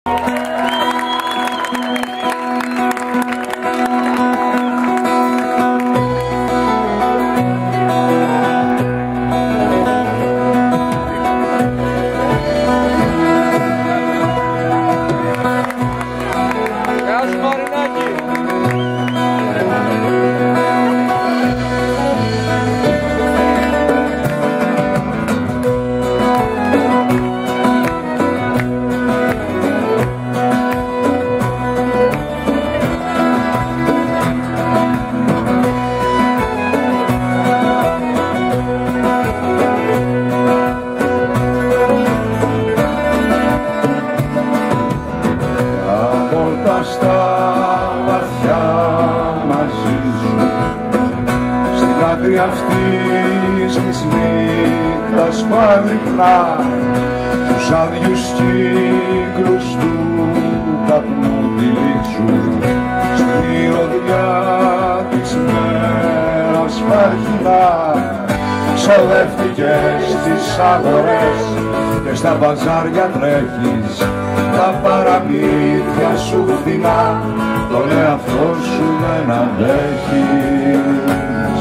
Στα βαθιά μαζί σου, στην άκρη αυτής της νύχτας παρυχνά, τους άδειους κύκλους του καπνού τυλίξου, στην μυρωδιά της μέρας παρχινά. Ξοδεύτηκες στις αγορές και στα μπαζάρια τρέχεις, τα παραμύθια σου φθηνά, τον εαυτό σου δεν αντέχεις.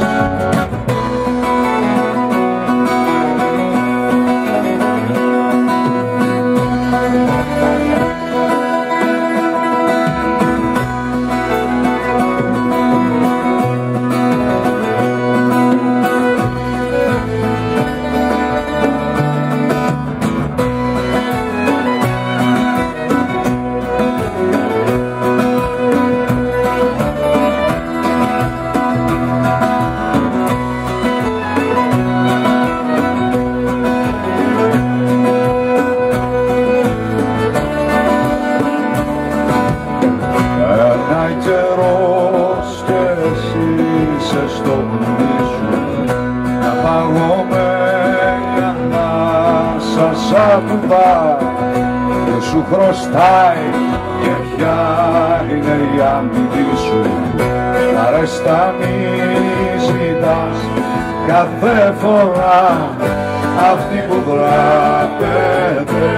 Καιρός και εσύ είσαι στο πνί σου, μια παγωμένη ανάσα σ' ακουμπά και σου χρωστάει και ποια είναι η αμοιβή σου. Τα ρέστα μη ζητάς κάθε φορά, αυτοί που δραπετεύουν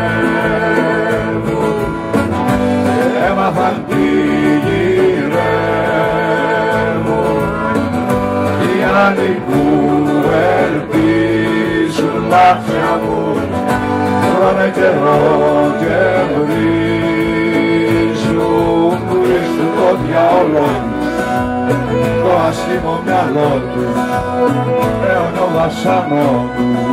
έμαθαν τι άλλοι που ελπίζουν να φεύγουν, τρώνε καιρό και βρίζουν το διάολο το άσχημο μυαλό τους, αιώνο βασανό τους.